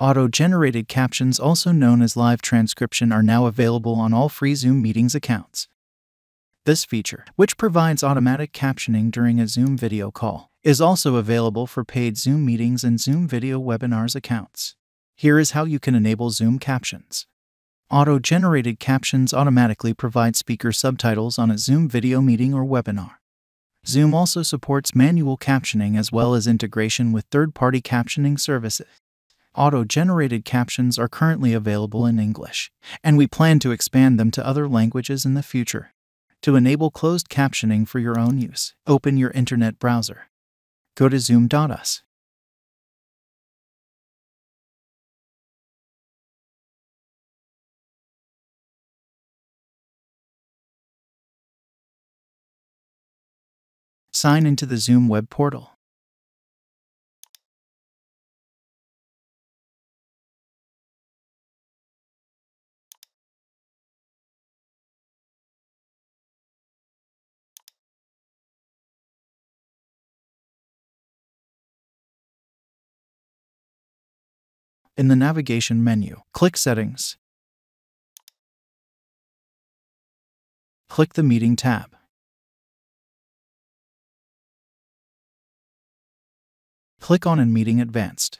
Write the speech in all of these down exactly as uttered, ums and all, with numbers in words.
Auto-generated captions, also known as live transcription, are now available on all free Zoom Meetings accounts. This feature, which provides automatic captioning during a Zoom video call, is also available for paid Zoom Meetings and Zoom Video Webinars accounts. Here is how you can enable Zoom Captions. Auto-generated captions automatically provide speaker subtitles on a Zoom video meeting or webinar. Zoom also supports manual captioning as well as integration with third-party captioning services. Auto-generated captions are currently available in English, and we plan to expand them to other languages in the future. To enable closed captioning for your own use, open your internet browser. Go to zoom dot U S. Sign into the Zoom web portal. In the navigation menu, click Settings. Click the Meeting tab. Click on In Meeting Advanced.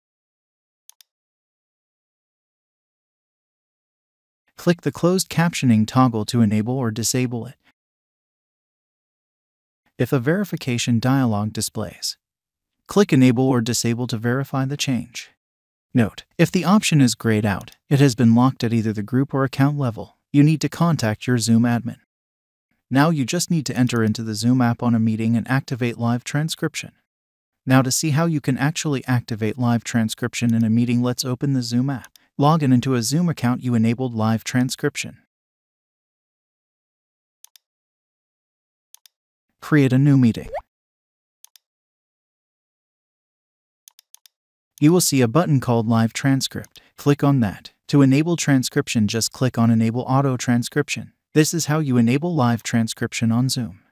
Click the Closed Captioning toggle to enable or disable it. If a verification dialog displays, click Enable or Disable to verify the change. Note, if the option is grayed out, it has been locked at either the group or account level. You need to contact your Zoom admin. Now you just need to enter into the Zoom app on a meeting and activate live transcription. Now to see how you can actually activate live transcription in a meeting, let's open the Zoom app. Log in into a Zoom account you enabled live transcription. Create a new meeting. You will see a button called Live Transcript. Click on that. To enable transcription, just click on Enable Auto Transcription. This is how you enable live transcription on Zoom.